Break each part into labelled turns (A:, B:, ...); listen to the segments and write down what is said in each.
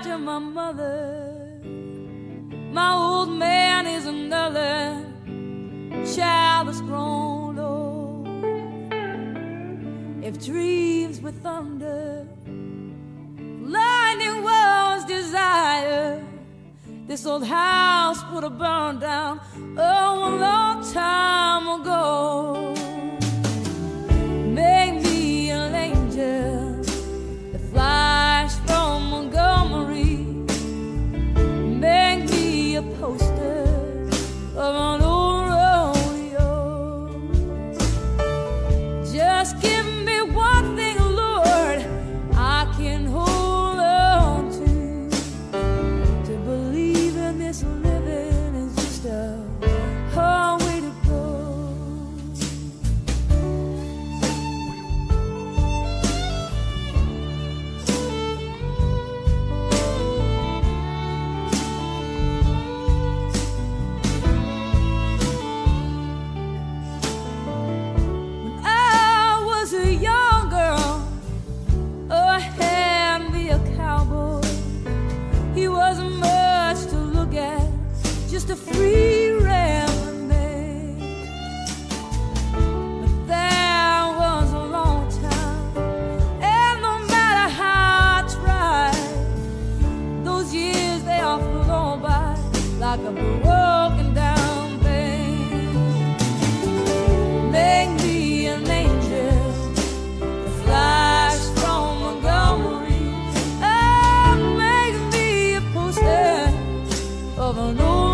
A: after my mother. My old man is another child that's grown old. If dreams were thunder, lightning was desire, this old house would have burned down a long time ago. Make me an angel that flies from Montgomery. Make me a poster of an old rodeo. Just give me one thing, Lord, I can hold on to believe in this living is just a hard way to go. Just a free rambling man, but there was a long time, and no matter how I tried, those years they all flown by like a broken down band. Make me an angel that flies from Montgomery. Oh, make me a poster of an old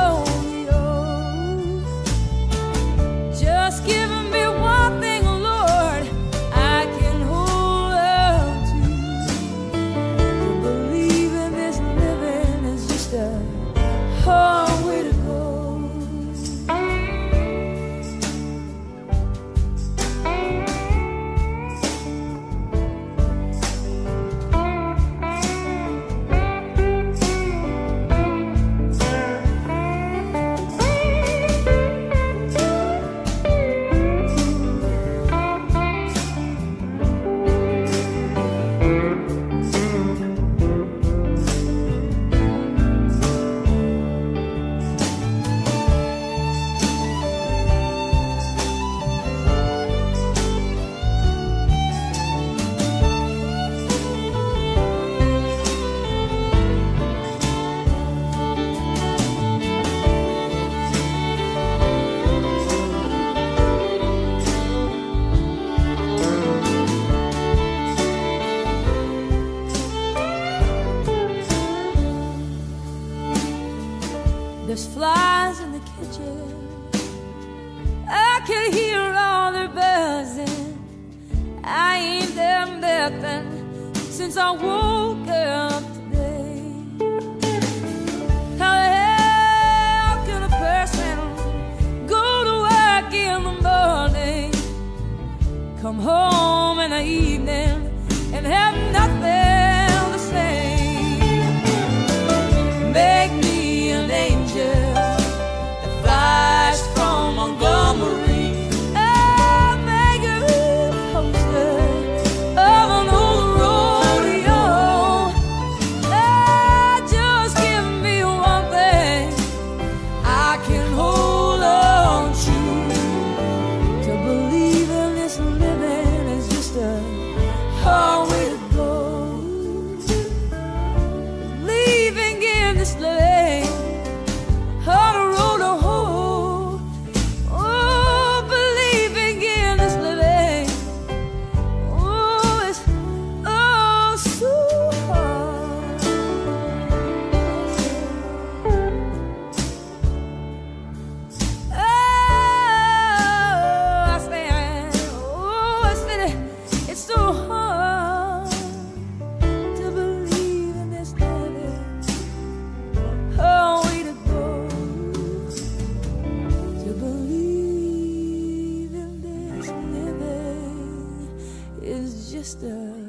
A: just give me one thing, Lord, I can hold on to believe in this living is just a hard way to go. There's flies in the kitchen, I can hear all their buzzing. I ain't done nothing since I woke up today. How the hell can a person go to work in the morning, come home in the evening, and have nothing to say? Make me an angel that flies from Montgomery. I'll make a poster of an old rodeo. Just give me one thing I can hold on to believe in this living is just a hard way to go. Believing in this living on the road to hope. Oh, believing in this living, oh, it's oh so hard. Oh, I say, oh, it's so hard to believe in this living. Oh, way to go. To believe in this living is just a